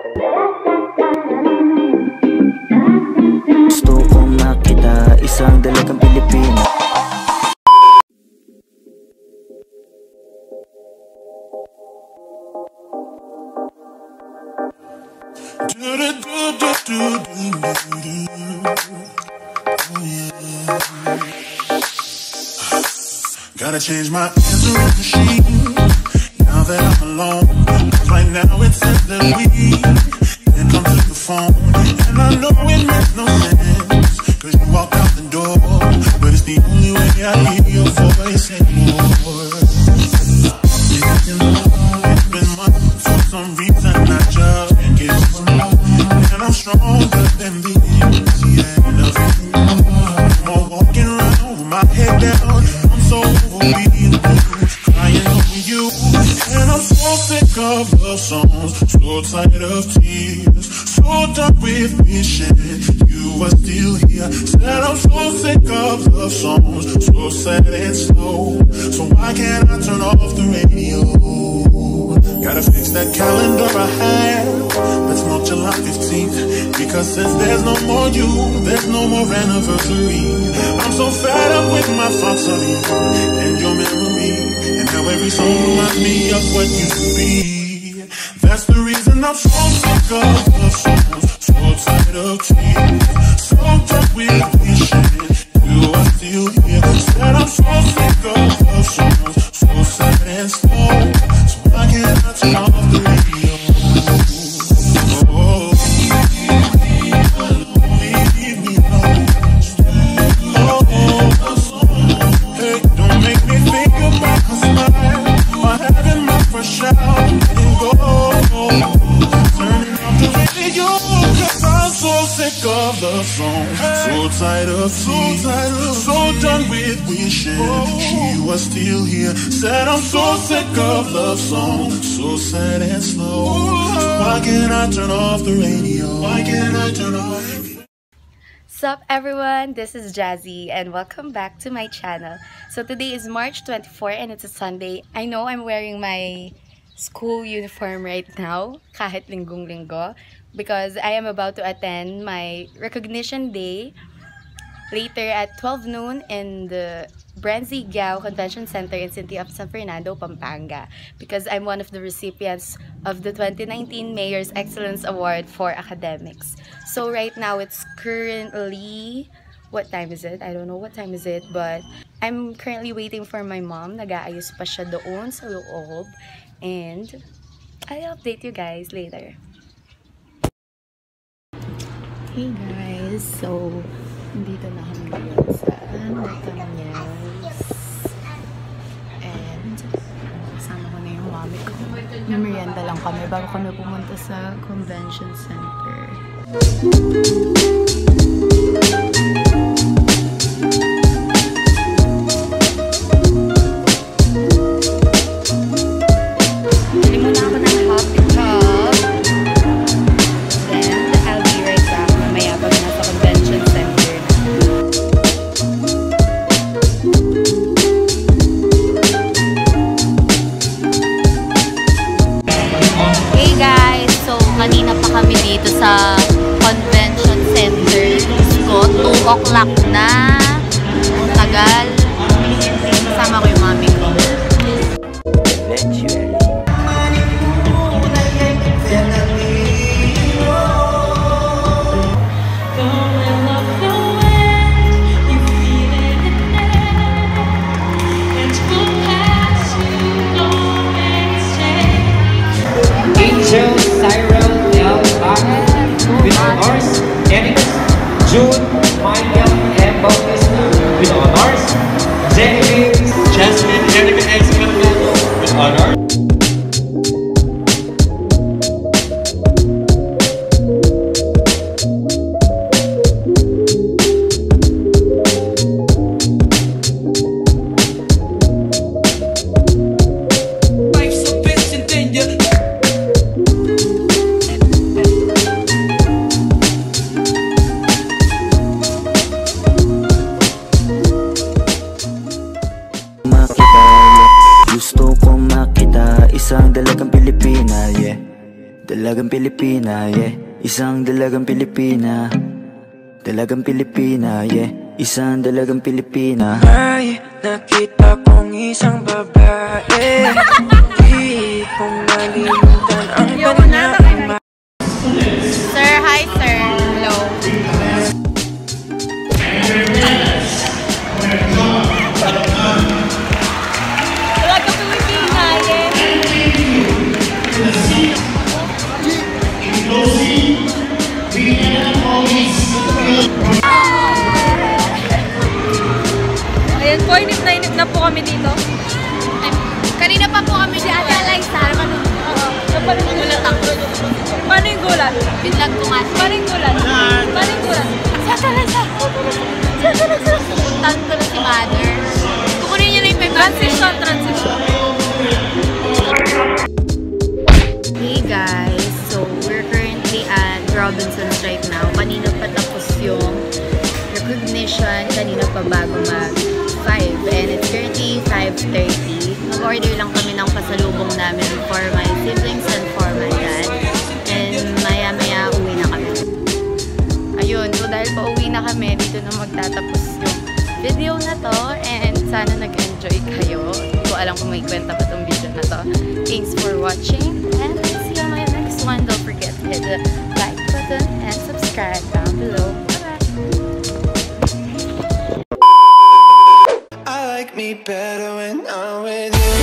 Gusto kong makita isang dalagang Pilipina. Gotta change my answering machine now that I'm alone. Right now it says that we can't come to the phone, and I know it makes no sense, cause you walked out the door, but it's the only way I hear your voice anymore. It's been months, for some reason I just can't get over it, and I'm stronger than the end of it. I'm walking around with my head down, I'm so over being blue, crying over you, and I'm so sick of love songs, so tired of tears, so done with wishing you were still here. Said I'm so sick of love songs, so sad and slow, so why can't I turn off the radio? Gotta fix that calendar I have, let's mark July 15th, because since there's no more you, there's no more anniversary. I'm so fed up with my thoughts of you and your memory, and how every song reminds me of what used to be. That's the reason I'm so sick of love songs, so tired of tears, so done with wishing you are still here. Said I'm so sick of love songs, so sad and slow, so why can't I turn off the radio? Oh, leave me alone. Hey, don't make me think about her smile, or having my first shout and go. Turning off the radio, cause I'm so sick of love songs, so tired of tears, so done with wishing she was still here. Said I'm so sick of love songs, so sad and slow. Why can't I turn off the radio? Why can't I turn off? Sup everyone, this is Jazzy and welcome back to my channel. So today is March 24 and it's a Sunday. I know I'm wearing my school uniform right now, kahit linggong-linggo, because I am about to attend my recognition day later at 12 noon in the Branzi Giao Convention Center in City of San Fernando, Pampanga, because I'm one of the recipients of the 2019 Mayor's Excellence Award for Academics. So right now it's currently, what time is it? I don't know what time is it, but I'm currently waiting for my mom. Nag-aayos pa siya doon sa loob, and I'll update you guys later. Hey guys, so dito na kami ngayon sa Martanyas, and kasama ko na yung mami ko. Merienda lang kami bago kami pumunta sa convention center. Bili muna ako ng hot cup, then I'll be right back mamaya pag nasa convention center na. Hey guys, so kanina pa kami dito sa convention center. Ko 2 o'clock na. Ang tagal. Kasama ko yung mami ko. Eventually. With honors, Eric, June, Michael, and Bautista with honors, Jenny, Jasmine, Erica, and Fernando with honors. Gusto kong makita isang dalagang Pilipina, yeah. Dalagang Pilipina, yeah. Isang dalagang Pilipina. Dalagang Pilipina, yeah. Isang dalagang Pilipina. May nakita kong isang babae. Di ko malimutan ang panahon. Sir, hi sir. Hello. Dalagang Pilipina, yeah. Ayan po, inip na po kami dito. Kanina pa po kami si Ate Alaysa. Nagulat ako. Paano yung gulat? Binlag ko nga. Paano yung gulat? Paano yung gulat? Si Ate Alaysa. Si Ate Alaysa. Puntahan ko na si Mother. Kukunin niya na yung 500. Transition. Hey guys, so we're currently at Robinson's right now. Kanina pa tapos yung recognition. Kanina pa bago mag-5 and it's currently 5:30. Mag-order lang kami ng pasalubong namin for my siblings and for my dad. And maya-maya uwi na kami. Ayun, so dahil pa uwi na kami, dito na magtatapos yung video na to. And sana nag-enjoy kayo. Hindi ko alam kung may kwenta pa tong video na to. Thanks for watching and see you on my next one. Don't forget to hit the like button and subscribe down below. I like me better when I'm with you.